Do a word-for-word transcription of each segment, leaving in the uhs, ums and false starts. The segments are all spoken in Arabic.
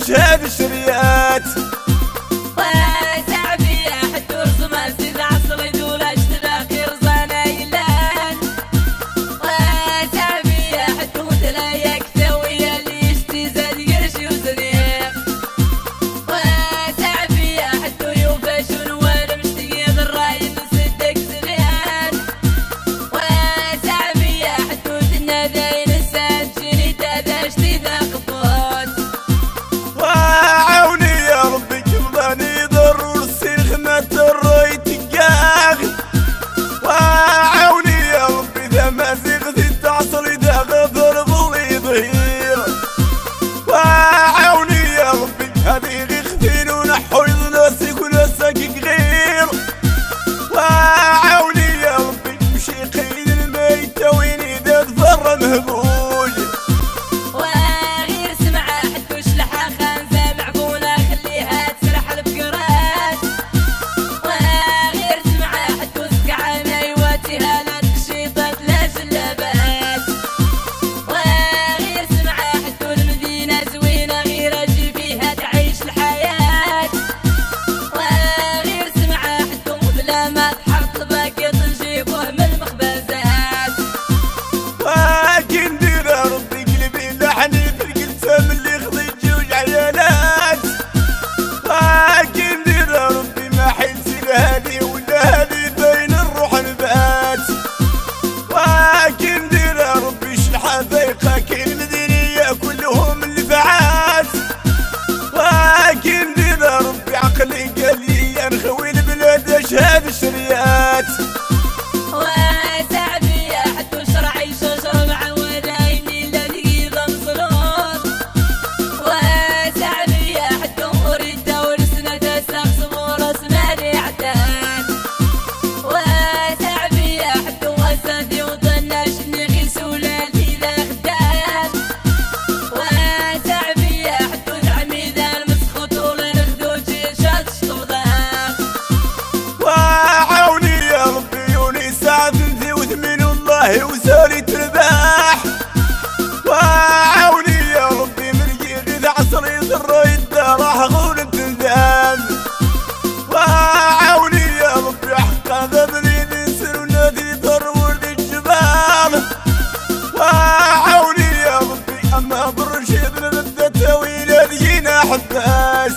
شهاد الشريات. شهاد الشريات. وسعبي حتى شرعي شجر معودين الذي ضمصلون. وسعبي حتى أريد ورسنا تساق صبور اسماني عدان. وسعبي حتى وسادي وضناش نغي سولالي ذا خدام. وسعبي حتى دعمي ذا المسخوط ولا نخدو جيشات شطوضان. وساري ترباح وعاوني يا ربي من جيد عصري ضريت راح غول التنزام. وعاوني يا ربي حق ذبلي نسر ونادي ضر ورد الجبال. وعاوني يا ربي اما برشيد لبدته وينادينا حباس.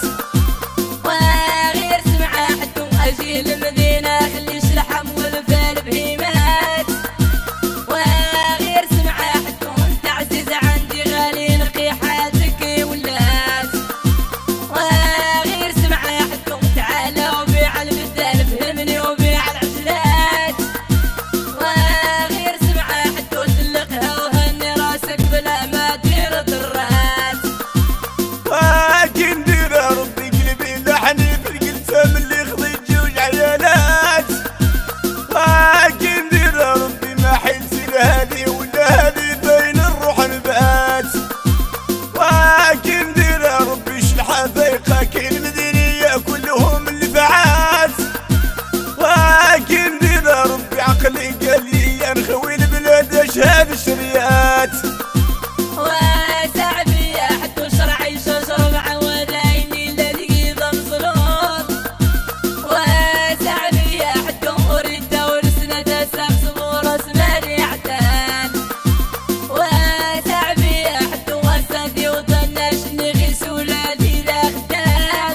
وغير سمعه حتى اجي للمدينه خليش لحم والفال بهيمات. هذه ولا هذه بين الروح نبات. ولكن دير يا ربي شلحة ضيقة كاين المدينية كلهم اللي فعات. ولكن دير يا ربي عقلي قال لي نخوي البلاد شهاد الشريات. وسعبي حتى شرعي شجر معودين الذي ضمصلون. وسعبي حتى أريد ورسنا تساق صبور اسماني عدان. وسعبي حتى وسادي وضناش نغي سولالي ذا خدام.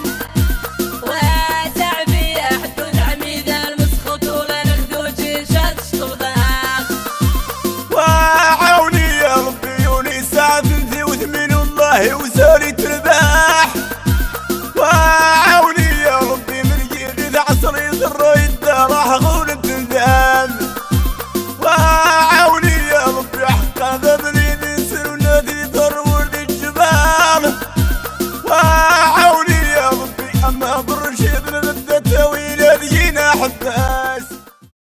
وسعبي حتى دعمي ذا المسخوط ولا نخدو جيشات شطوضان. وعاوني يا ربي يوني ساعة ثنتي وثمين والله وساري ترباح. وعاوني يا ربي من جيد عصري ضريت راح غول التنزام. وعاوني يا ربي حق ذبلي نسر ونادي ضر ورد الجبال. وعاوني يا ربي اما برشيد لبدته وينادينا حبان.